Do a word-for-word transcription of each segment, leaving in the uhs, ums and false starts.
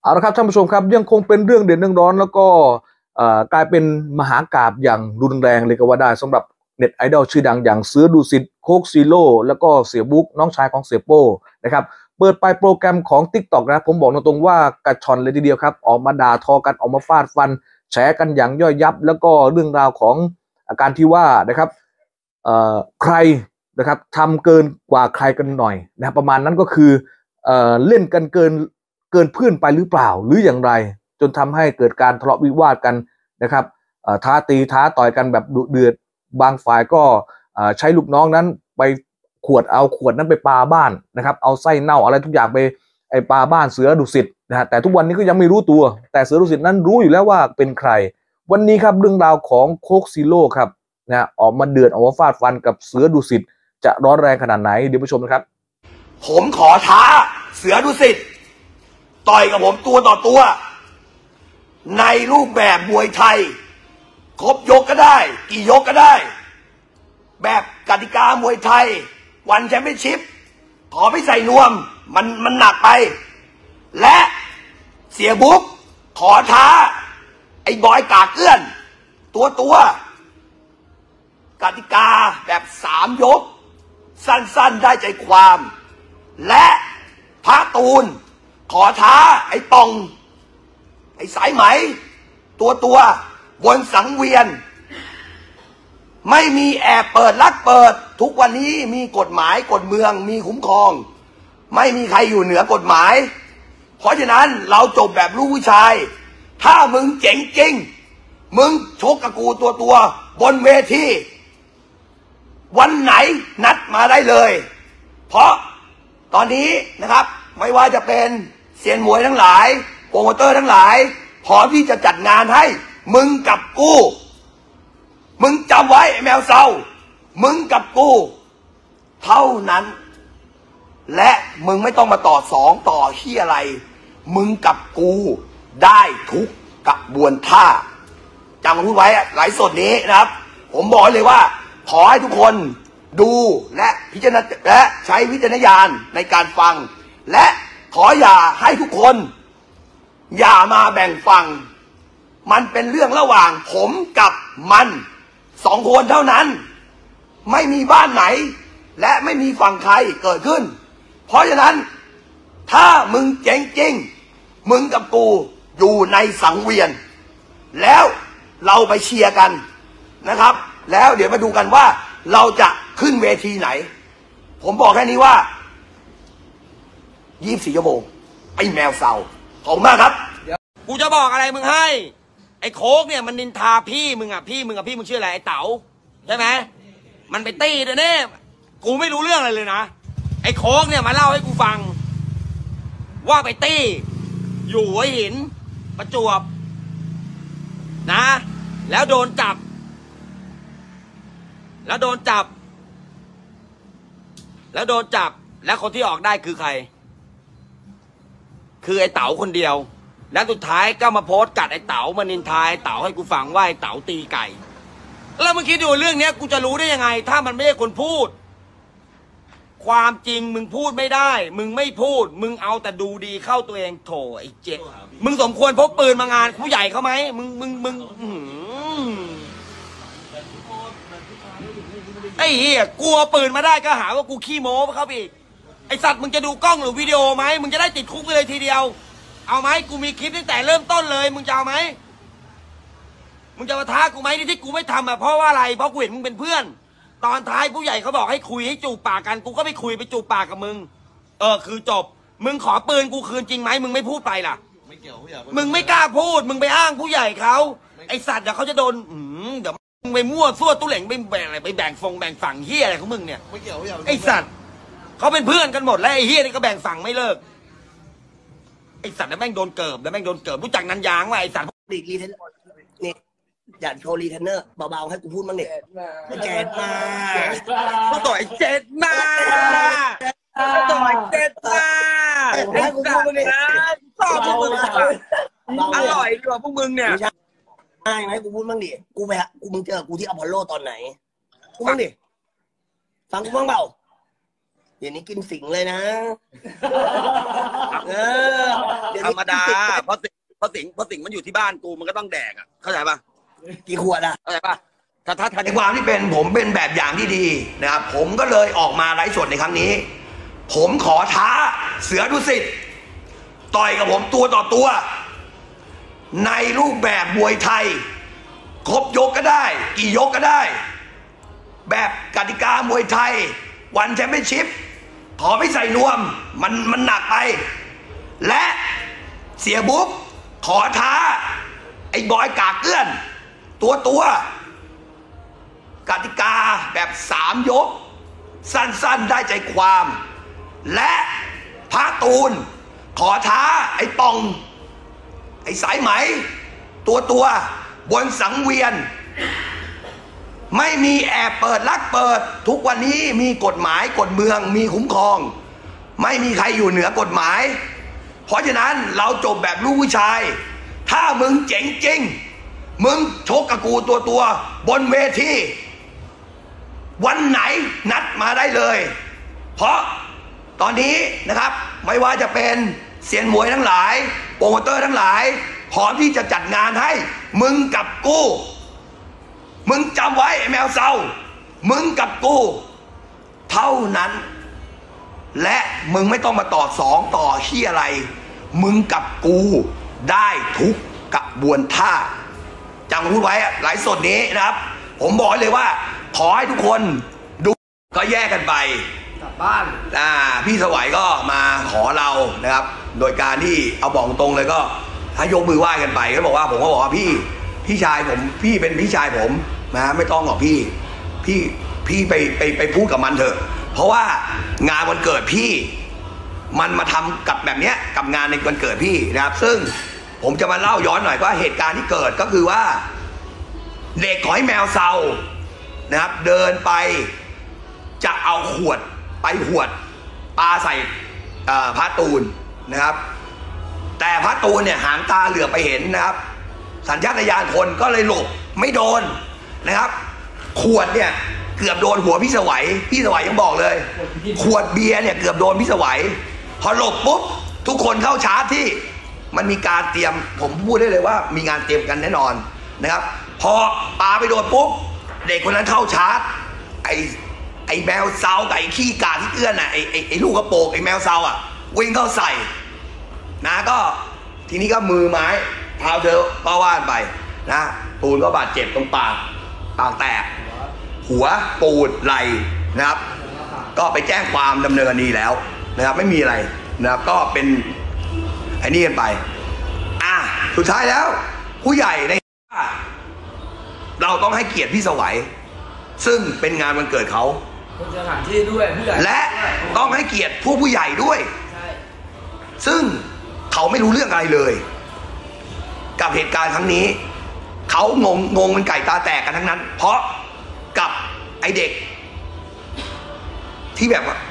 เอาละครับท่านผู้ชมครับยังคงเป็นเรื่องเด่นเรื่องร้อนแล้วก็กลายเป็นมหากาพย์อย่างรุนแรงเลยก็ว่าได้สำหรับเน็ตไอดอลชื่อดังอย่างเสือดุสิตโคกซีโร่แล้วก็เสียบุ๊กน้องชายของเสียโป้นะครับเปิดไปโปรแกรมของ TikTok นะผมบอกตรงๆว่ากระชอนเลยทีเดียวครับออกมาด่าทอกันออกมาฟาดฟันแฉกันอย่างย่อยยับแล้วก็เรื่องราวของอาการที่ว่านะครับใครนะครับทำเกินกว่าใครกันหน่อยนะประมาณนั้นก็คือเอ่อเล่นกันเกินเกินเพื่อนไปหรือเปล่าหรืออย่างไรจนทำให้เกิดการทะเลาะวิวาทกันนะครับท้าตีท้าต่อยกันแบบดุเดือดบางฝ่ายก็ใช้ลูกน้องนั้นไปขวดเอาขวดนั้นไปปาบ้านนะครับเอาไส้เน่าอะไรทุกอย่างไปไอปาบ้านเสือดุสิตนะฮะแต่ทุกวันนี้ก็ยังไม่รู้ตัวแต่เสือดุสิตนั้นรู้อยู่แล้วว่าเป็นใครวันนี้ครับเรื่องราวของโคกซีโร่ครับนะออกมาเดือดออกมาฟาดฟันกับเสือดุสิตจะร้อนแรงขนาดไหนเดี๋ยวไปชมนะครับผมขอท้าเสือดุสิตต่อยกับผมตัวต่อตัวในรูปแบบมวยไทยครบยกก็ได้กี่ยกก็ได้แบบกติกามวยไทยวันแชมเปี้ยนชิพขอไม่ใส่นวมมันมันหนักไปและเสียบุ๊กขอท้าไอ้บอยกากเกื้อนตัวตัวกติกาแบบสามยกสั้นๆได้ใจความและพระตูนขอท้าไอ้ตองไอ้สายไหมตัวตัวบนสังเวียนไม่มีแอบเปิดลักเปิดทุกวันนี้มีกฎหมายกฎเมืองมีคุ้มครองไม่มีใครอยู่เหนือกฎหมายเพราะฉะนั้นเราจบแบบลูกผู้ชายถ้ามึงเจ๋งจริงมึงชกกับกูตัวตัวบนเวทีวันไหนนัดมาได้เลยเพราะตอนนี้นะครับไม่ว่าจะเป็นเซียนมวยทั้งหลายโปรโมเตอร์ทั้งหลายพร้อมที่จะจัดงานให้มึงกับกูมึงจำไว้แมวเซามึงกับกูเท่านั้นและมึงไม่ต้องมาต่อสองต่อที่อะไรมึงกับกูได้ทุกกระบวนท่าจำมาพูดไว้หลายสดนี้นะครับผมบอกเลยว่าขอให้ทุกคนดูและพิจารณาและใช้วิจารณญาณในการฟังและขออย่าให้ทุกคนอย่ามาแบ่งฝั่งมันเป็นเรื่องระหว่างผมกับมันสองคนเท่านั้นไม่มีบ้านไหนและไม่มีฝั่งใครเกิดขึ้นเพราะฉะนั้นถ้ามึงเจ๋งจริงมึงกับกูอยู่ในสังเวียนแล้วเราไปเชียร์กันนะครับแล้วเดี๋ยวมาดูกันว่าเราจะขึ้นเวทีไหนผมบอกแค่นี้ว่ายี่สิบสี่ชั่วโมงไอ้แมวเซาขอบคุณมากครับกูจะบอกอะไรมึงให้ไอ้โค้กเนี่ยมันนินทาพี่มึงอ่ะพี่มึงอ่ะพี่มึงชื่ออะไรไอ้เต๋าใช่ไหมมันไปตีเด้อเนี่ยกูไม่รู้เรื่องอะไรเลยนะไอ้โค้กเนี่ยมาเล่าให้กูฟังว่าไปตีอยู่หัวหินประจวบนะแล้วโดนจับแล้วโดนจับแล้วโดนจับแล้วคนที่ออกได้คือใครคือไอ้เต๋าคนเดียวแล้วสุดท้ายก็มาโพสต์กัดไอ้เต๋ามานินทาไอ้เต๋าให้กูฟังว่าไอ้เต๋าตีไก่แล้วมึงคิดดูเรื่องนี้กูจะรู้ได้ยังไงถ้ามันไม่ใช่คนพูดความจริงมึงพูดไม่ได้มึงไม่พูดมึงเอาแต่ดูดีเข้าตัวเองโถไอ้เจ๊มึงสมควรพกปืนมางานผู้ใหญ่เขาไหมมึงมึงมึงไอ้เหี้ยกลัวปืนมาได้ก็หาว่ากูขี้โม้เขาอีกไอ้สัตว์มึงจะดูกล้องหรือวิดีโอไหมมึงจะได้ติดคุกไปเลยทีเดียวเอาไหมกูมีคลิปตั้งแต่เริ่มต้นเลยมึงจะเอาไหมมึงจะมาท้ากูไหมนี่ที่กูไม่ทำอ่ะเพราะว่าอะไรเพราะกูเห็นมึงเป็นเพื่อนตอนท้ายผู้ใหญ่เขาบอกให้คุยให้จูบปากกันกูก็ไปคุยไปจูบปากกับมึงเออคือจบมึงขอปืนกูคืนจริงไหมมึงไม่พูดไปล่ะไม่เกี่ยวมึงไม่กล้าพูดมึงไปอ้างผู้ใหญ่เขาไอสัตว์เดี๋ยวเขาจะโดนอืมเดี๋ยวมึงไปมั่วซั่วตุ้เหล่งไปแบ่งอะไรไปแบ่งฟงแบ่งฝั่งเฮียอะไรของมึงเนี่ยไม่เกี่ยวไอสัตว์เขาเป็นเพื่อนกันหมดแล้วไอเฮียนี่ก็แบ่งฝั่งไม่เลิกไอสัตว์แล้วแม่งโดนเกิบแล้วแม่งโดนเกิบรู้จักนันยางว่าไอสัตว์รีรีเทนนี่อยากโชว์รีเทนเนอร์เบาๆให้กูพูดบ้างเนี่ยเจ็ดมาก็ต่อยเจ็ดมาก็ต่อยเจ็ดมาให้กูพูดบ้างเนี่ยชอบพวกมึงอร่อยดีกว่าพวกมึงเนี่ยใช่ไหมกูพูดบ้างดิกูไปกูมึงเจอกูที่อพอลโลตอนไหนกูบ้างดิฟังกูบ้างเปล่าเดี๋ยวนี้กินสิงเลยนะเออธรรมดาเพราะสิงเพราะสิงเพราะสิงมันอยู่ที่บ้านกูมันก็ต้องแดกอ่ะเข้าใจปะกี่ขวดอ่ะเข้าใจปะถ้าถ้าในความที่เป็นผมเป็นแบบอย่างที่ดีนะครับผมก็เลยออกมาไลฟ์สดในครั้งนี้ผมขอท้าเสือดุสิตต่อยกับผมตัวต่อตัวในรูปแบบมวยไทยครบยกก็ได้กี่ยกก็ได้แบบกติกามวยไทยวันแชมเปี้ยนชิพขอไม่ใส่นวมมันมันหนักไปและเสียบุ๊กขอท้าไอ้บอยกากเกื้อนตัวตัวกติกาแบบสามยกสั้นๆได้ใจความและพระตูนขอท้าไอ้ปองไอ้สายไหมตัวตัวบนสังเวียนไม่มีแอบเปิดลักเปิดทุกวันนี้มีกฎหมายกฎเมืองมีคุ้มครองไม่มีใครอยู่เหนือกฎหมายเพราะฉะนั้นเราจบแบบลูกผู้ชายถ้ามึงเจ๋งจริงมึงชกกับกูตัวตัวบนเวทีวันไหนนัดมาได้เลยเพราะตอนนี้นะครับไม่ว่าจะเป็นเซียนมวยทั้งหลายโปรโมเตอร์ทั้งหลายพร้อมที่จะจัดงานให้มึงกับกูมึงจำไว้ไอ้แมวเซามึงกับกูเท่านั้นและมึงไม่ต้องมาต่อสองต่อที่อะไรมึงกับกูได้ทุกกระบวนท่าจำพูดไว้หลายสดนี้นะครับผมบอกเลยว่าขอให้ทุกคนดูก็แยกกันไปกลับบ้านอ่าพี่สวัยก็มาขอเรานะครับโดยการที่เอาบอกตรงเลยก็ถ้ายกมือไหว้กันไปก็บอกว่าผมก็บอกว่าพี่พี่ชายผมพี่เป็นพี่ชายผมนะไม่ต้องหรอกพี่พี่พี่ไปไปไปพูดกับมันเถอะเพราะว่างานวันเกิดพี่มันมาทำกับแบบเนี้ยกับงานในวันเกิดพี่นะครับซึ่งผมจะมาเล่าย้อนหน่อยว่าเหตุการณ์ที่เกิดก็คือว่าเด็กขอให้แมวเซานะครับเดินไปจะเอาขวดไปขวดปาใส่พระตูนนะครับแต่พระตูนเนี่ยหางตาเหลือไปเห็นนะครับสัญชาตญาณคนก็เลยหลบไม่โดนนะครับขวดเนี่ยเกือบโดนหัวพี่สวัยพี่สวัยยังบอกเลยขวดเบียร์เนี่ยเกือบโดนพี่สวัยพอหลบปุ๊บทุกคนเข้าชาร์จที่มันมีการเตรียมผมพูดได้เลยว่ามีงานเตรียมกันแน่นอนนะครับพอปาไปโดนปุ๊บเด็กคนนั้นเข้าชาร์จไอ้ไอ้แมวเซาไอ้ขี้กาที่เอื้อนอ่ะไอ้ไอ้ไอ้ลูกกระโปงไอ้แมวเซาอ่ะวิ่งเข้าใส่นะก็ทีนี้ก็มือไม้เท้าเธอก็ว่านไปนะปูนก็บาดเจ็บตรงปากปากแตกหัวปูดไหลนะครับก็ไปแจ้งความดำเนินคดีแล้วนะครับไม่มีอะไรนะครับก็เป็นไอ้นี่กันไปอ่ะสุดท้ายแล้วผู้ใหญ่ในเราต้องให้เกียรติพี่สวัยซึ่งเป็นงานวันเกิดเขาสถานที่ด้วยผู้ใหญ่และต้องให้เกียรติผู้ผู้ใหญ่ด้วยซึ่งเขาไม่รู้เรื่องอะไรเลยกับเหตุการณ์ครั้งนี้เขางงงงเป็นไก่ตาแตกกันทั้งนั้นเพราะกับไอเด็กที่แบบว่า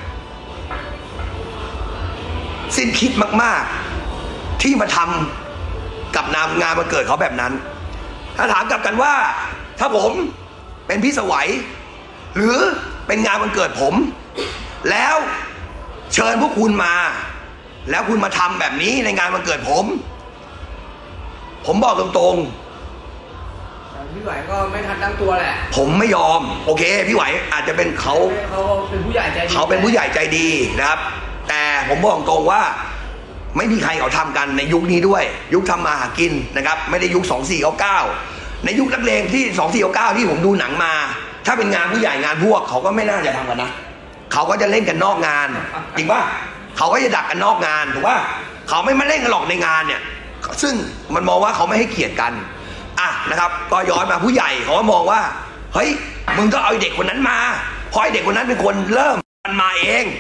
สิ้นคิดมากๆที่มาทำกับนามงานวันเกิดเขาแบบนั้นถ้าถามกลับกันว่าถ้าผมเป็นพี่สวัยหรือเป็นงานวันเกิดผมแล้วเชิญพวกคุณมาแล้วคุณมาทำแบบนี้ในงานวันเกิดผมผมบอกตรงๆพี่ไหวก็ไม่ทันตั้งตัวแหละผมไม่ยอมโอเคพี่ไหวอาจจะเป็นเขาเขาเป็นผู้ใหญ่ใจดีเขาเป็นผู้ใหญ่ใจดีนะครับแต่ผมบอกตรงว่าไม่มีใครเขาทำกันในยุคนี้ด้วยยุคทำมาหากินนะครับไม่ได้ยุคสองสี่เก้าเก้าในยุคนักเลงที่สองสี่เก้าเก้าที่ผมดูหนังมาถ้าเป็นงานผู้ใหญ่งานพวกเขาก็ไม่น่าจะทำกันนะเขาก็จะเล่นกันนอกงานจริงป่ะเขาก็จะดักกันนอกงานถูกป่ะเขาไม่มาเล่นกันหรอกในงานเนี่ยซึ่งมันมองว่าเขาไม่ให้เกียรติกันอ่ะนะครับก็ย้อนมาผู้ใหญ่เขาก็มองว่าเฮ้ยมึงก็เอาเด็กคนนั้นมาเพราะไอเด็กคนนั้นเป็นคนเริ่มมันมาเอง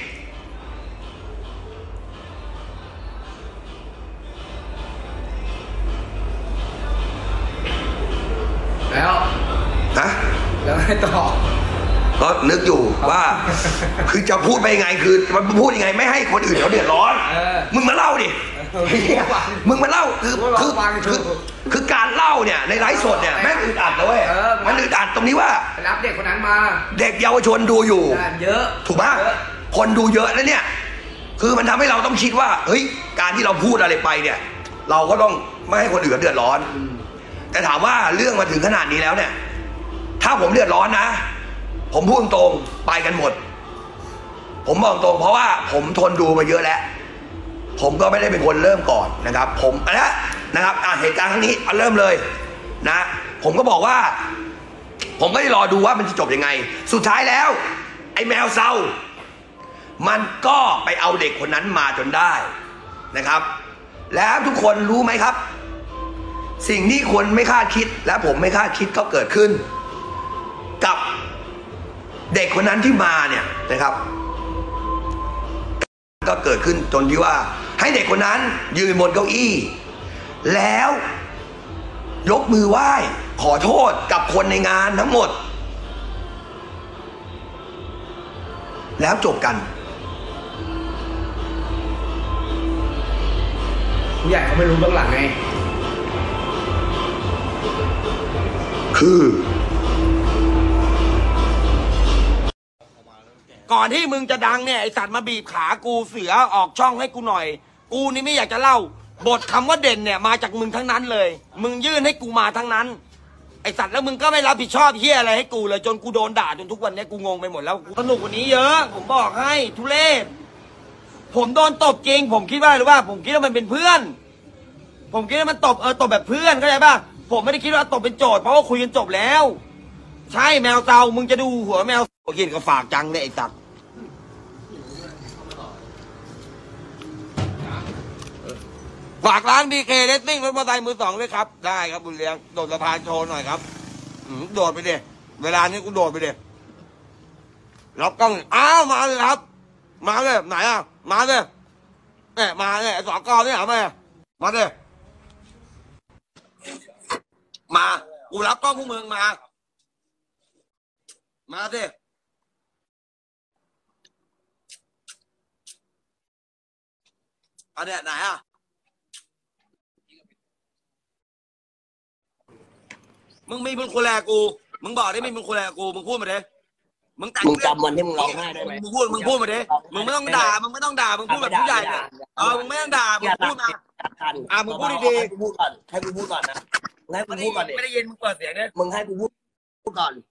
แล้วฮะแล้วให้ต่อก็นึกอยู่ว่าคือจะพูดไปยังไงคือมันพูดยังไงไม่ให้คนอื่นเขาเดือดร้อนมึงมาเล่าดิมึงมาเล่าคือคือคือคือการเล่าเนี่ยในไลฟ์สดเนี่ยแม่งอึดอัดนะเว้ยมันอึดอัดตรงนี้ว่ารับเด็กคนนั้นมาเด็กเยาวชนดูอยู่เยอะถูกป่ะคนดูเยอะแล้วเนี่ยคือมันทำให้เราต้องคิดว่าเฮ้ยการที่เราพูดอะไรไปเนี่ยเราก็ต้องไม่ให้คนอื่นเดือดร้อนแต่ถามว่าเรื่องมาถึงขนาดนี้แล้วเนี่ยถ้าผมเดือดร้อนนะผมพูดตรงไปกันหมดผมบอกตรงเพราะว่าผมทนดูมาเยอะแล้วผมก็ไม่ได้เป็นคนเริ่มก่อนนะครับผมนะนะครับอ่ะเหตุการณ์ครั้งนี้เอาเริ่มเลยนะผมก็บอกว่าผมก็ได้รอดูว่ามันจะจบยังไงสุดท้ายแล้วไอ้แมวเศร้ามันก็ไปเอาเด็กคนนั้นมาจนได้นะครับแล้วทุกคนรู้ไหมครับสิ่งที่คนไม่คาดคิดและผมไม่คาดคิดก็เกิดขึ้นกับเด็กคนนั้นที่มาเนี่ยนะครับก็เกิดขึ้นจนที่ว่าให้เด็กคนนั้นยืนบนเก้าอี้แล้วยกมือไหว้ขอโทษกับคนในงานทั้งหมดแล้วจบกันผู้ใหญ่เขาไม่รู้เบื้องหลังไงคือก่อนที่มึงจะดังเนี่ยไอสัตว์มาบีบขากูเสือออกช่องให้กูหน่อยกูนี่ไม่อยากจะเล่าบทคำว่าเด่นเนี่ยมาจากมึงทั้งนั้นเลยมึงยื่นให้กูมาทั้งนั้นไอสัตว์แล้วมึงก็ไม่รับผิดชอบเฮียอะไรให้กูเลยจนกูโดนด่าจนทุกวันนี้กูงงไปหมดแล้วสนุกกว่านี้เยอะผมบอกให้ทุเรศผมโดนตบจริงผมคิดว่าหรือว่าผมคิดว่ามันเป็นเพื่อนผมคิดว่ามันตบเออตบแบบเพื่อนเข้าใจป่ะผมไม่ได้คิดว่าตบเป็นโจทย์เพราะว่าคุยกันจบแล้วใช่แมวเตามึงจะดูหัวแมวโอเคก็ฝากจังเลยไอ้สัตว์ฝากร้านบีเคเลสซิ่งรถมอเตอร์ไซค์มือสองด้วยครับได้ครับบุญเลี้ยงโดดสะพานโชว์หน่อยครับอืมโดดไปดิเวลานี้กูโดดไปดิรับกล้องอ้าวมาเลยครับมาเลยไหนอ่ะมาเลยเนี่ยมาเนี่ยสอกอเนี่ยหามามาเลยมากูรับกล้องพวกมึงมามาสิอันเนี้ยไหนอ่ะมึงมีบุญคุณแลกูมึงบอกได้ไม่มีบุญคุณแลกูมึงพูดมาดิมึงแต่งมึงจำวันที่มึงร้องไห้ได้ไหมมึงพูดมึงพูดมาดิมึงไม่ต้องด่ามึงไม่ต้องด่ามึงพูดแบบผู้ใหญ่เออมึงไม่ต้องด่ามึงพูดมาอ่ะมึงพูดดีๆให้กูพูดก่อนให้กูพูดก่อนนะให้กูพูดก่อนดิไม่ได้ยินมึงเปิดเสียงเนี่ยมึงให้กูพูดพูดก่อน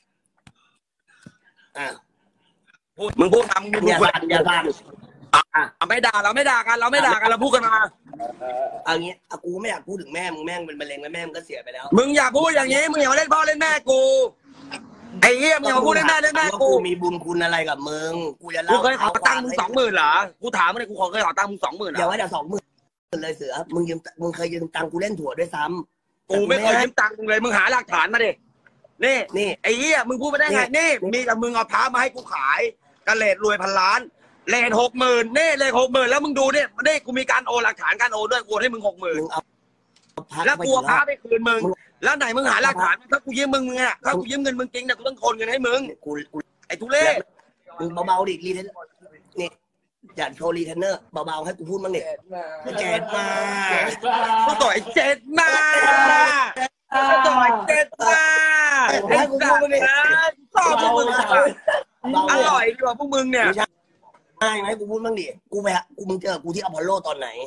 อ่ะพูดมึงพูดทำมึงพูดคนอย่าด่าอ่ะไม่ด่าเราไม่ด่ากันเราไม่ด่ากันเราพูดกันมาเอางี้อากูไม่อยากพูดถึงแม่มึงแม่งเป็นมะเร็งแล้วแม่มึงก็เสียไปแล้วมึงอย่าพูดอย่างนี้มึงอย่ามาเล่นพ่อเล่นแม่กูไอ้เหี้ยมึงอย่ามาพูดเล่นแม่เล่นแม่กูมีบุญคุณอะไรกับมึงกูจะเล่ากูเคยขอตังค์มึงสองหมื่นเหรอกูถามมึงเลยกูขอเคยขอตังค์มึงสองหมื่นเหรอเดี๋ยวว่าเดี๋ยวสองหมื่นเลยเสือมึงยืมมึงเคยยืมตังค์กูเล่นถั่วด้วยซ้ำกูไม่เคยยืมตังค์มึงเลยมึงหาหลักฐานมาดินี่นี่ไอ้เหี้ยมึงพูดไม่ได้ไงนี่มีแต่มึงเอาพามาให้กูขายกระเลดรวยพันล้านเลนหกหมื่นเน่เลนหกหมื่นแล้วมึงดูเนี่ยมันได้กูมีการโอนหลักฐานการโอนด้วยกูให้มึงหกหมื่นแล้วกูพาไปคืนมึงแล้วไหนมึงหาหลักฐานถ้ากูยืมมึงเนี่ยถ้ากูยืมเงินมึงจริงเนี่ยกูต้องโอนเงินให้มึงกูไอ้ทุเรศมึงเบาๆดิรีเทนนี่อย่าโชว์รีเทนเนอร์เบาๆให้กูพูดบ้างดิเจ็ดมากูต่อยเจ็ดมากูต่อยเจ็ดมาไอ้สัตว์นะชอบพวกมึงอร่อยดีกว่าพวกมึงเนี่ยใช่ไหมกูพูดบ้างดิกูไปกูมึงเจอกูที่อพอลโลตอนไหน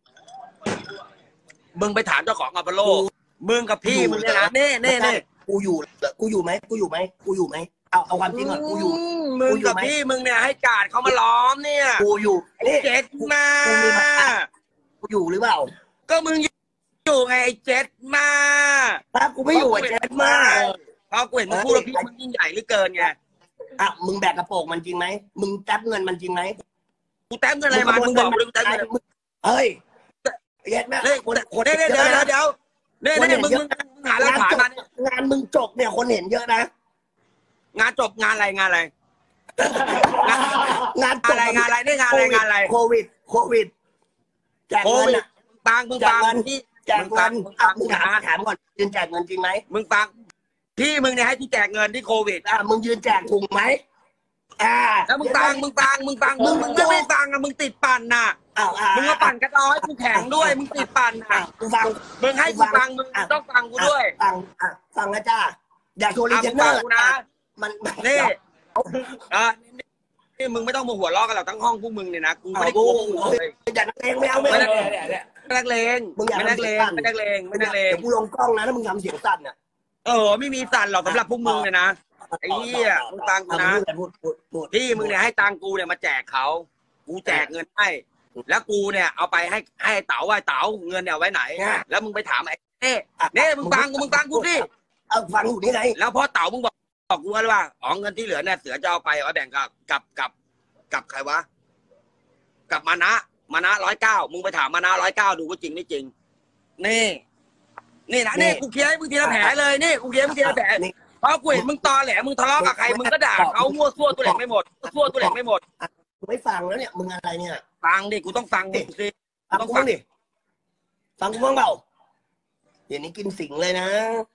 มึงไปถามเจ้าของอพอลโลมึงกับพี่มึงเนี่ยนะเน่เน่เน่กูอยู่กูอยู่ไหมกูอยู่ไหมกูอยู่ไหมเอาเอาความจริงก่อนกูอยู่มึงกับพี่มึงเนี่ยให้กาดเขามาล้อมเนี่ยกูอยู่เจ็ดมากูอยู่หรือเปล่าก็มึงอยู่ไงเจ็ดมาถ้ากูไม่อยู่เจ็ดมาเพราะกูเห็นมึงพูดแล้วพี่มึงยิ่งใหญ่เหลือเกินไงอ่ะมึงแบกกระโปรงมันจริงไหมมึงแท็บเงินมันจริงไหมกูแท็บเงินอะไรมามึงบอกมึงแท็บเงินเฮ้ยเย็ดแม่เดี๋ยวเดี๋ยวเดี๋ยวเดี๋ยวเนี่ยเนี่ยมึงมึงหาหลักฐานมางานมึงจบเนี่ยคนเห็นเยอะนะงานจบงานอะไรงานอะไรงานอะไรงานอะไรนี่งานอะไรงานอะไรโควิดโควิดแจกเงินอ่ะบางมึงบางที่แจกเงินอ่ะมึงถามถามก่อนยืนแจกเงินจริงไหมมึงฟังพี่มึงเนี่ยให้ที่แจกเงินที่โควิดอ่ะมึงยืนแจกถูกไหมอ่าแล้วมึงฟังมึงฟังมึงฟังมึงมึงไม่ฟังอ่ะมึงติดปั่นน่ะมึงมาปั่นกระต้อยกูแข็งด้วยมึงติดปั่นน่ะกูฟังมึงให้กูฟังมึงต้องฟังกูด้วยฟังอ่ะฟังนะจ้าอย่าโชว์รีเทนเนอร์นะมันนี่อ่ะนี่มึงไม่ต้องมาหัวล้อกันหรอกทั้งห้องพวกมึงเนี่ยนะกูไม่ได้กลัวพวกมึงเลยอย่านักเลงไม่เอาไม่ไม่เอานักเลงไม่นักเลงมึงอย่าไม่นักเลงไม่นักเลงไม่นักเลงเดี๋ยวกูลงกล้องนะถ้ามึงทำเสียงสั่นน่ะเออไม่มีสั่นหรอกสำหรับพวกมึงเนี่ยนะไอ้เหี้ยมึงตังกูนะพูดพูดพูดที่มึงเนี่ยให้ตังกูเนี่ยมาแจกเขากูแจกเงินให้แล้วกูเนี่ยเอาไปให้ให้เต๋าว่าเต๋าเงินเนี่ยเอาไว้ไหนแล้วมึงไปถามไอ้เน่เน่มึงฟังกูมึงฟังกูดิเอาฟังอยู่นี่ไงแล้วพอเต๋ามึงบอกบอกกูว่าอ๋อเงินที่เหลือเนี่ยเสือจะเอาไปเอาแบ่งกับกับกับกับใครวะกับมานะมานะร้อยเก้ามึงไปถามมานะร้อยเก้าดูว่าจริงไม่จริงนี่นี่นะนี่กูเคลียร์ให้มึงทีละแผลเลยนี่กูเคลียร์ให้มึงทีละแผลเพราะกูเห็นมึงตอแหลมึงทะเลาะกับใครมึงก็ด่าเขามั่วซั่วตัวเหล็กไม่หมดซั่วตัวเหล็กไม่หมดไม่ฟังแล้วเนี่ยมึงอะไรเนี่ยฟังดิกูต้องฟังดิสิฟังกูบ้างดิฟังกูบ้างเปล่าเดี๋ยวนี้กินสิงเลยนะ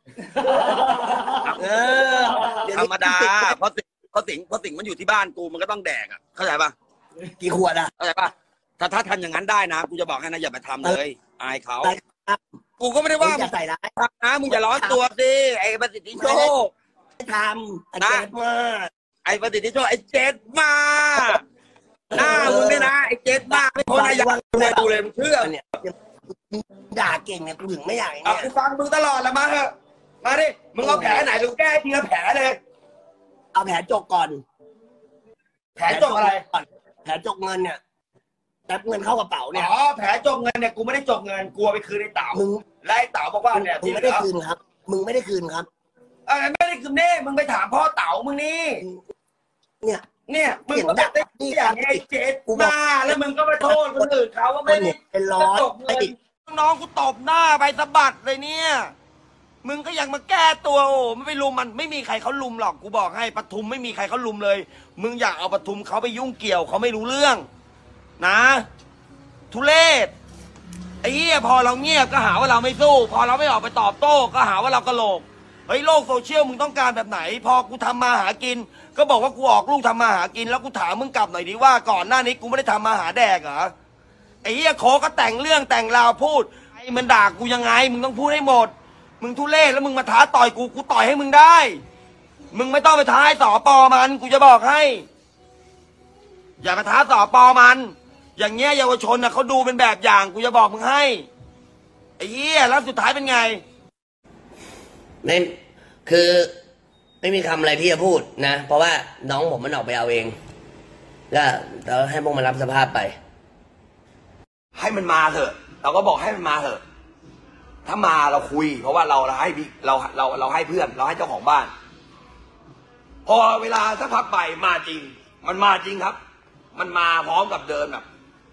เออธรรมดาเพราะสิงเพราะสิงเพราะสิงมันอยู่ที่บ้านกูมันก็ต้องแดกอ่ะเข้าใจป่ะกี่ขวดอ่ะเข้าใจป่ะถ้าถ้าทำอย่างนั้นได้นะกูจะบอกให้นะอย่าไปทำเลยอายเขากูก็ไม่ได้ว่าอย่าใส่ร้ายนะมึงอย่าร้อนตัวสิไอ้ประสิทธิโชคไม่ทำอาจารย์มาไอ้ประสิทธิโชคไอ้เจ็ดมาหน้ามึงเนี่ยนะไอ้เจ็ดมาไม่พ้นอะไรอย่างเลยดูเลยมึงเชื่อเนี่ยด่าเก่งเนี่ยกูถึงไม่อยากอ่ะเนี่ยกูฟังมึงตลอดแล้วมาเถอะมาดิมึงเอาแผลไหนมึงแก้ทีละแผลเลยเอาแผลจกก่อนแผลจกอะไรแผลจกเงินเนี่ยแป๊บเงินเข้ากระเป๋าเนี่ยอ๋อแผลจกเงินเนี่ยกูไม่ได้จกเงินกูเอาไปคืนไอ้เต๋ามึงและไอ้เต๋าบอกว่าเนี่ยมึงที่ไม่เหลืได้อคืนครับ มึงไม่ได้คืนครับเออไม่ได้คืนนี่มึงไปถามพ่อเต๋ามึงนี่เนี่ยเนี่ยมึงก็แบบได้อย่างไอ้เจ็ดมาแล้วมึงก็ไปโทษคนอื่นเขาว่าไม่ได้เป็นร้อยจกเงินน้องกูตบหน้าไปสะบัดเลยเนี่ยมึงก็ยังมาแก้ตัวโอ้ไม่ไปลุมมันไม่มีใครเขาลุมหรอกกูบอกให้ปทุมไม่มีใครเขาลุมเลย มึงอยากเอาปทุมเขาไปยุ่งเกี่ยวเขาไม่รู้เรื่องนะทุเรศไอ้เหี้ยพอเราเงียบก็หาว่าเราไม่สู้พอเราไม่ออกไปตอบโต้ก็หาว่าเรากระโหลกเฮ้ยโลกโซเชียลมึงต้องการแบบไหน พอกูทำมาหากินก็บอกว่ากูออกลูกทำมาหากินแล้วกูถามมึงกลับหน่อยดิว่าก่อนหน้านี้กูไม่ได้ทำมาหาแดกเหรอไอ้เหี้ยโคก็แต่งเรื่องแต่งราวพูดไอ้มันด่ากูยังไงมึงต้องพูดให้หมดมึงทุเรศแล้วมึงมาท้าต่อยกูกูต่อยให้มึงได้มึงไม่ต้องไปท้าให้สอปอมันกูจะบอกให้อย่ามาท้าสอปอมันอย่างเงี้ยเยาวชนน่ะเขาดูเป็นแบบอย่างกูจะบอกมึงให้ไอ้เหี้ยแล้วสุดท้ายเป็นไงไม่คือไม่มีคำอะไรที่จะพูดนะ เพราะว่าน้องผมมันออกไปเอาเองก็เราให้พวกมันรับสภาพไปให้มันมาเถอะเราก็บอกให้มันมาเถอะถ้ามาเราคุย เพราะว่าเราเราให้เราเราเราให้เพื่อนเราให้เจ้าของบ้านพอเวลาสักพักไปมาจริง มันมาจริงครับ มันมาพร้อมกับเดินแบบ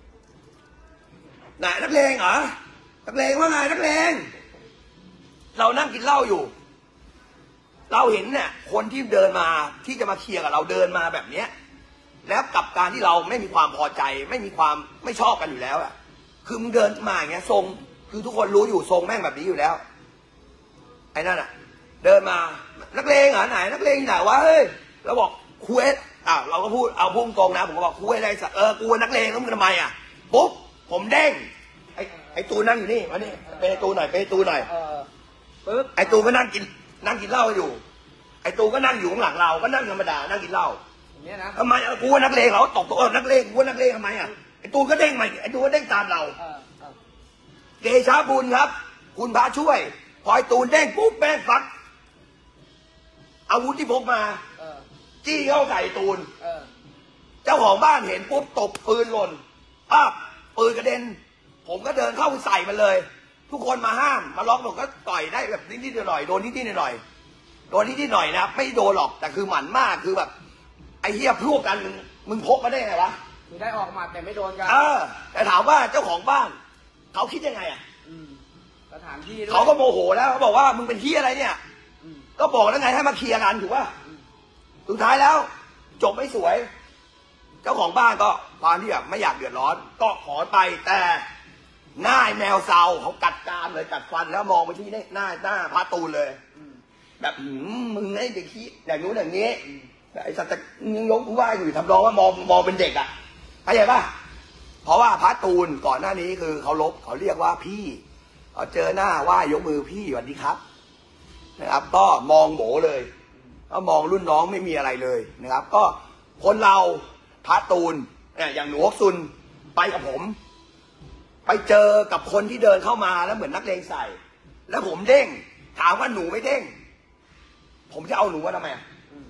ไหนนักเลงเหรอนักเลงว่าไงนักเลงเรานั่งกินเหล้าอยู่เราเห็นเนี่ยคนที่เดินมาที่จะมาเคลียร์กับเราเดินมาแบบเนี้ยแล้วกับการที่เราไม่มีความพอใจไม่มีความไม่ชอบกันอยู่แล้วอะคือมึงเดินมาอย่างเงี้ยทรงคือทุกคนรู้อยู่ทรงแม่งแบบนี้อยู่แล้วไอ้นั่นอะเดินมานักเลงเหรอไหนนักเลงไหนวะเฮ้ยเราบอกคุยอ่ะเราก็พูดเอาพุ่งตรงนะผมก็บอกคุยอะไรสักเออกูนักเลงแล้วมึงทำไมอะปุ๊บผมเด้งไอ้ไอ้ตูนั่งอยู่นี่มานี่เป็นไอ้ตูหน่อยเป็นไอ้ตูหน่อยปึ๊บไอ้ตูก็นั่งกินนั่งกินเหล้าอยู่ไอ้ตูก็นั่งอยู่ข้างหลังเราก็นั่งธรรมดานั่งกินเหล้าทำไมกูว่านักเลงเราตกตัวนักเลงกูว่านักเลงทำไมอ่ะไอ้ตูก็เด้งมาไอ้ตูก็เด้งตามเราเกชาบุญครับคุณพระช่วยพอไอ้ตูเด้งปุ๊บแม่งฟักอาวุธที่พกมาจี้เข้าใส่ตูนเจ้าของบ้านเห็นปุ๊บตบปืนหล่นอ้าปืนกระเด็นผมก็เดินเข้าใส่มันเลยทุกคนมาห้ามมาล็อกผมก็ต่อยได้แบบนิดๆหน่อยๆโดนนิดๆหน่อยๆโดนนิดๆหน่อยนะครับไม่โดนหรอกแต่คือหมันมากคือแบบไอ้เหี้ยพวกกันมึงมึงพกมาได้ไงวะคือได้ออกมาแต่ไม่โดนกันเออแต่ถามว่าเจ้าของบ้านเขาคิดยังไงอ่ะอืมสถานที่ด้วยเขาก็โมโหแล้วเขาบอกว่ามึงเป็นเหี้ยอะไรเนี่ยอืมก็บอกแล้วไงให้มาเคลียร์กันถูกป่ะสุดท้ายแล้วจบไม่สวย เจ้าของบ้านก็ความที่แบบไม่อยากเดือดร้อน ก็ขอไปแต่หน้าแมวเซาเขากัดกรามเลยกัดฟันแล้วมองไปที่หน้าหน้าพระตูนเลยอืมแบบหืมมึงไอ้เด็กขี้อย่างนู้นอย่างนี้ไอ้สัตว์ยังยกมือไหว้อยู่ทำรองว่ามองมองเป็นเด็กอ่ะเข้าใจป่ะเพราะว่าพระตูนก่อนหน้านี้คือเขาลบเขาเรียกว่าพี่เขาเจอหน้าไหว้ยกมือพี่สวัสดีครับนะครับ ก็มองโหมเลยก็มองรุ่นน้องไม่มีอะไรเลยนะครับ ก็คนเราพระตูนเนี่ยอย่างหนูฮกซุนไปกับผม ไปเจอกับคนที่เดินเข้ามาแล้วเหมือนนักเลงใส่ แล้วผมเด้งถามว่าหนูไม่เด้งผมจะเอาหนูว่าทำไม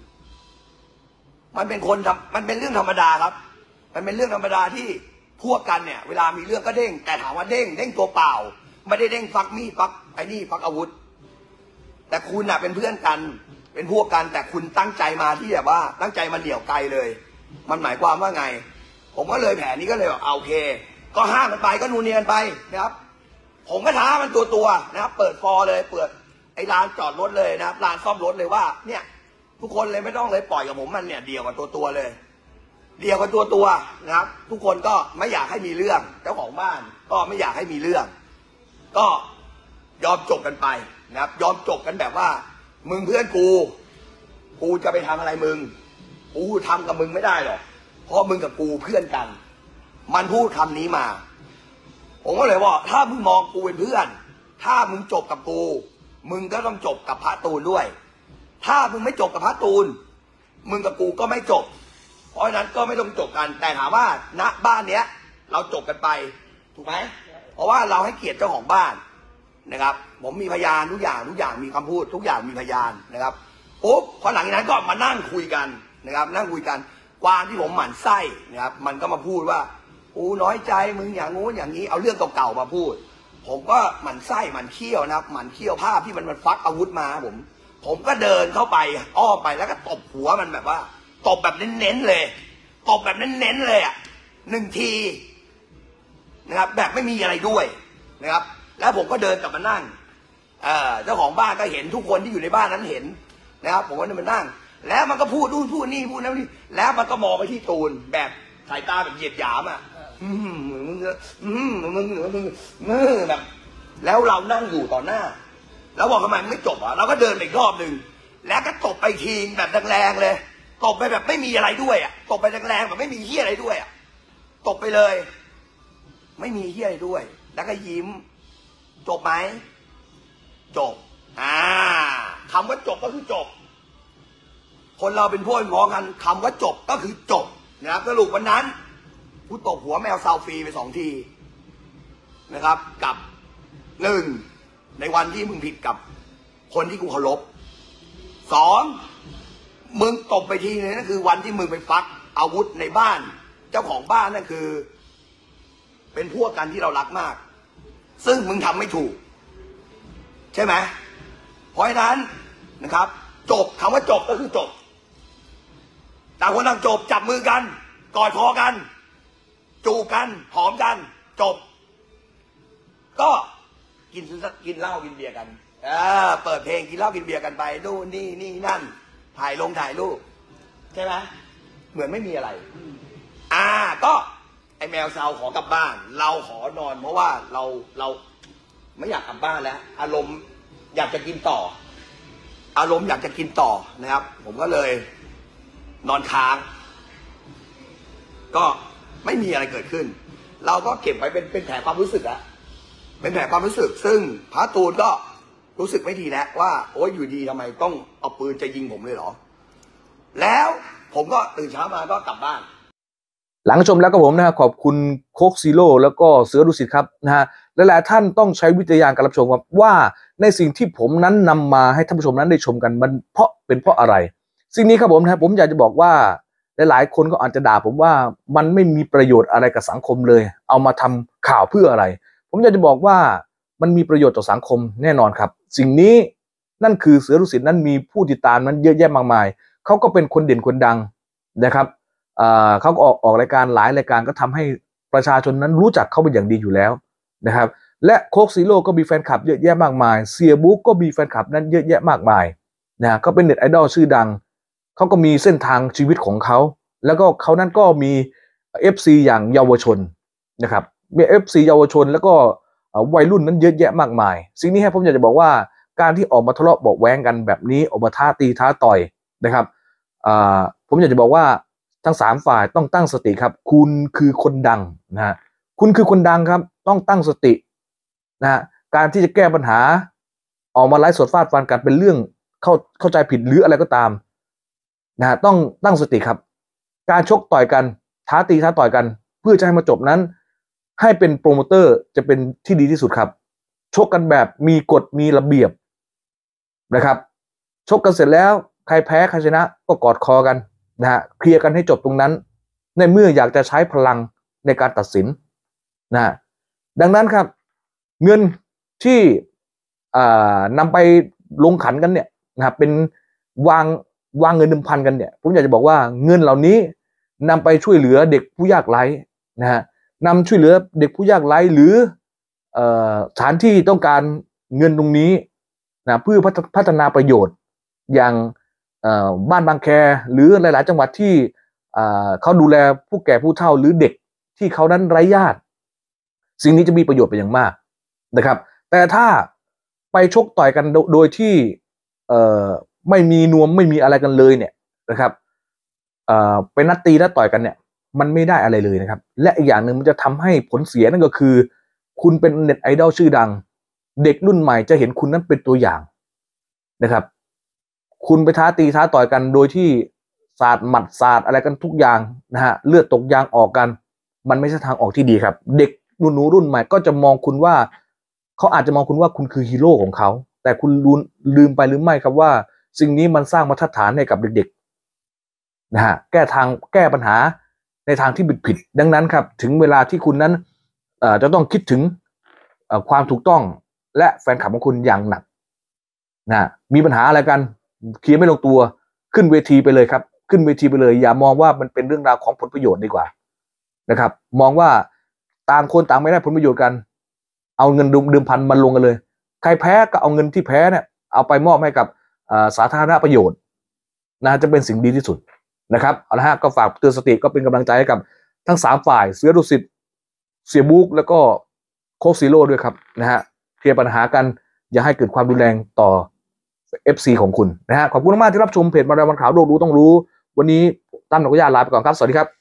มันเป็นคนทำมันเป็นเรื่องธรรมดาครับมันเป็นเรื่องธรรมดาที่พวกกันเนี่ยเวลามีเรื่องก็เด้งแต่ถามว่าเด้งเด้งตัวเปล่าไม่ได้เด้งฟักมีดฟักไอ้นี่ฟักอาวุธแต่คุณน่ะเป็นเพื่อนกันเป็นพวกกันแต่คุณตั้งใจมาที่แบบว่าตั้งใจมาเหนี่ยวไกลเลยมันหมายความว่าไงผมก็เลยแผนนี้ก็เลยเอาโอเคก็ห้ามมันไปก็นูเนียนไปนะครับผมก็ท้ามันตัวตัวนะครับเปิดฟอร์เลยเปิดไอ้ลานจอดรถเลยนะครับลานซ่อมรถเลยว่าเนี่ยทุกคนเลยไม่ต้องเลยปล่อยกับผมมันเนี่ยเดียวกับตัวตัวเลยเดียวกับตัวตัวนะครับทุกคนก็ไม่อยากให้มีเรื่องเจ้าของบ้านก็ไม่อยากให้มีเรื่องก็ยอมจบกันไปนะครับยอมจบกันแบบว่ามึงเพื่อนกูกูจะไปทำอะไรมึงกูทำกับมึงไม่ได้หรอกเพราะมึงกับกูเพื่อนกันมันพูดคำนี้มาผมก็เลยว่าถ้ามึงมองกูเป็นเพื่อนถ้ามึงจบกับกูมึงก็ต้องจบกับพระตูนด้วยถ้ามึงไม่จบกับพระตูนมึงกับกูก็ไม่จบเพราะฉะนั้นก็ไม่ต้องจบกันแต่ถามว่าณบ้านเนี้ยเราจบกันไปถูกไหมเพราะว่าเราให้เกียรติเจ้าของบ้านนะครับผมมีพยานทุกอย่างทุกอย่างมีคำพูดทุกอย่างมีพยานนะครับปุ๊บพอหลังจากนั้นก็มานั่งคุยกันนะครับนั่งคุยกันความที่ผมหมั่นไส้นะครับมันก็มาพูดว่าอูน้อยใจมึงอย่างงู้นอย่างนี้เอาเรื่องเก่าๆมาพูดผมก็หมั่นไส้หมั่นเขี้ยวนะครับหมั่นเขี้ยวภาพที่มันมันฟักอาวุธมาผมผมก็เดินเข้าไปอ้อไปแล้วก็ตบหัวมันแบบว่าตบแบบเน้นๆเลยตบแบบเน้นๆเลยอ่ะหนึ่งทีนะครับแบบไม่มีอะไรด้วยนะครับแล้วผมก็เดินกลับมานั่งเอ่อเจ้าของบ้านก็เห็นทุกคนที่อยู่ในบ้านนั้นเห็นนะครับผมก็เดินมานั่งแล้วมันก็พูดนู่นพูดนี่พูดนั่นนี่แล้วมันก็มองไปที่ตูนแบบสายตาแบบเหยียดหยามอ่ะอืมมึงอืมมึงมึงมึงมึงแบบแล้วเรานั่งอยู่ต่อหน้าแล้วบอกทำไมไม่จบอ่ะเราก็เดินไปอีกรอบหนึ่งแล้วก็ตบไปทีแบบแรงๆเลยตบไปแบบไม่มีอะไรด้วยอ่ะตบไปแรงๆแบบไม่มีเหี้ยอะไรด้วยอ่ะตบไปเลยไม่มีเหี้ยอะไรด้วยแล้วก็ยิ้มจบไหมจบอ่าคำว่าจบก็คือจบคนเราเป็นพวกพ้องกันคำว่าจบก็คือจบนะครับสรุปวันนั้นกูตบหัวแมวซาวฟรีไปสองทีนะครับกับหนึ่งในวันที่มึงผิดกับคนที่กูเคารพสองมึงตบไปทีนึงนั่นคือวันที่มึงไปฟักอาวุธในบ้านเจ้าของบ้านนั่นคือเป็นพวกกันที่เรารักมากซึ่งมึงทำไม่ถูกใช่ไหมเพราะฉะนั้นนะครับจบคำว่าจบก็คือจบต่างคนต่างจบจับมือกันกอดคอกันจูบกันหอมกันจบก็กินกินเหล้ากินเบียร์กันเออเปิดเพลงกินเหล้ากินเบียร์กันไปดูนี่นี่นั่นถ่ายลงถ่ายรูปใช่ไหมเหมือนไม่มีอะไรอ่าก็ไอแมวเซาขอกลับบ้านเราขอนอนเพราะว่าเราเราไม่อยากกลับบ้านแล้วอารมณ์อยากจะกินต่ออารมณ์อยากจะกินต่อนะครับผมก็เลยนอนค้างก็ไม่มีอะไรเกิดขึ้นเราก็เก็บไว้เป็นเป็นแผลความรู้สึกอะเป็นแผลความรู้สึกซึ่งพระตูนก็รู้สึกไม่ดีแล้วว่าโอ้ยอยู่ดีทำไมต้องเอาปืนจะยิงผมเลยเหรอแล้วผมก็ตื่นเช้ามาก็กลับบ้านหลังชมแล้วก็ผมนะฮะขอบคุณโคกซีโร่แล้วก็เสือดุสิตครับนะฮะหลายๆท่านต้องใช้วิจารณญาณการรับชมครับว่าในสิ่งที่ผมนั้นนำมาให้ท่านผู้ชมนั้นได้ชมกันมันเพราะเป็นเพราะอะไรสิ่งนี้ครับผมนะผมอยากจะบอกว่าหลายๆคนก็อาจจะด่าผมว่ามันไม่มีประโยชน์อะไรกับสังคมเลยเอามาทำข่าวเพื่ออะไรผมอยากจะบอกว่ามันมีประโยชน์ต่อสังคมแน่นอนครับสิ่งนี้นั่นคือเสือดุสิตนั้นมีผู้ติดตามนั้นเยอะแยะมากมายเขาก็เป็นคนเด่นคนดังนะครับเขาก็ออกออกรายการหลายรายการก็ทำให้ประชาชนนั้นรู้จักเขาเป็นอย่างดีอยู่แล้วนะครับและโคกซีโร่ก็มีแฟนคลับเยอะแยะมากมายเสียบุ๊กก็มีแฟนคลับนั้นเยอะแยะมากมายนะก็เป็นเน็ตไอดอลชื่อดังเขาก็มีเส้นทางชีวิตของเขาแล้วก็เขานั้นก็มี เอฟ ซี อย่างเยาวชนนะครับมี เอฟ ซี เยาวชนแล้วก็วัยรุ่นนั้นเยอะแยะมากมายสิ่งนี้ให้ผมอยากจะบอกว่าการที่ออกมาทะเลาะเบาะแว้งกันแบบนี้ออกมาท้าตีท้าต่อยนะครับผมอยากจะบอกว่าทั้งสามฝ่ายต้องตั้งสติครับคุณคือคนดังนะฮะคุณคือคนดังครับต้องตั้งสตินะฮะการที่จะแก้ปัญหาออกมาไลฟ์สดฟาดฟันกันเป็นเรื่องเข้าเข้าใจผิดหรืออะไรก็ตามนะฮะต้องตั้งสติครับการชกต่อยกันท้าตีท้าต่อยกันเพื่อจะให้มาจบนั้นให้เป็นโปรโมเตอร์จะเป็นที่ดีที่สุดครับชกกันแบบมีกฎมีระเบียบนะครับชกกันเสร็จแล้วใครแพ้ใครชนะก็กอดคอกันนะฮะเคลียร์กันให้จบตรงนั้นในเมื่ออยากจะใช้พลังในการตัดสินนะฮะดังนั้นครับเงินที่นำไปลงขันกันเนี่ยนะครับเป็นวางวางเงินหนึ่งพันกันเนี่ยผมอยากจะบอกว่าเงินเหล่านี้นำไปช่วยเหลือเด็กผู้ยากไร้นะฮะนำช่วยเหลือเด็กผู้ยากไร้หรือสถานที่ต้องการเงินตรงนี้นะเพื่อพัฒนาประโยชน์อย่างบ้านบางแคหรือหลายๆจังหวัดที่เขาดูแลผู้แก่ผู้เฒ่าหรือเด็กที่เขานั้นไร้ญาติสิ่งนี้จะมีประโยชน์เป็นอย่างมากนะครับแต่ถ้าไปชกต่อยกันโดยที่ไม่มีนวมไม่มีอะไรกันเลยเนี่ยนะครับไปนัดตีนัดต่อยกันเนี่ยมันไม่ได้อะไรเลยนะครับและอีกอย่างหนึ่งมันจะทำให้ผลเสียนั่นก็คือคุณเป็นเน็ตไอดอลชื่อดังเด็กรุ่นใหม่จะเห็นคุณนั้นเป็นตัวอย่างนะครับคุณไปท้าตีท้าต่อยกันโดยที่สาดหมัดสาดอะไรกันทุกอย่างนะฮะเลือดตกยางออกกันมันไม่ใช่ทางออกที่ดีครับเด็กหนูรุ่นใหม่ก็จะมองคุณว่าเขาอาจจะมองคุณว่าคุณคือฮีโร่ของเขาแต่คุณลืมไปหรือไม่ครับว่าสิ่งนี้มันสร้างมาตรฐานให้กับเด็กๆนะฮะแก้ทางแก้ปัญหาในทางที่ผิดผิดดังนั้นครับถึงเวลาที่คุณนั้นจะต้องคิดถึงความถูกต้องและแฟนคลับของคุณอย่างหนักนะมีปัญหาอะไรกันเคลียร์ไม่ลงตัวขึ้นเวทีไปเลยครับขึ้นเวทีไปเลยอย่ามองว่ามันเป็นเรื่องราวของผลประโยชน์ดีกว่านะครับมองว่าต่างคนต่างไม่ได้ผลประโยชน์กันเอาเงินเดิมพันมาลงกันเลยใครแพ้ก็เอาเงินที่แพ้เนี่ยเอาไปมอบให้กับสาธารณประโยชน์นะจะเป็นสิ่งดีที่สุดนะครับเอาละฮะก็ฝากเตือนสติก็เป็นกำลังใจให้กับทั้งสามฝ่ายเสือดุสิตเสียบุ๊กแล้วก็โคกซีโร่ด้วยครับนะฮะเคลียร์ปัญหากันอย่าให้เกิดความรุนแรงต่อ เอฟ ซี ของคุณนะฮะขอบคุณมากที่รับชมเพจมาดามวันข่าวโลกรู้ต้องรู้วันนี้ตั้มหนกยาลาไปก่อนครับสวัสดีครับ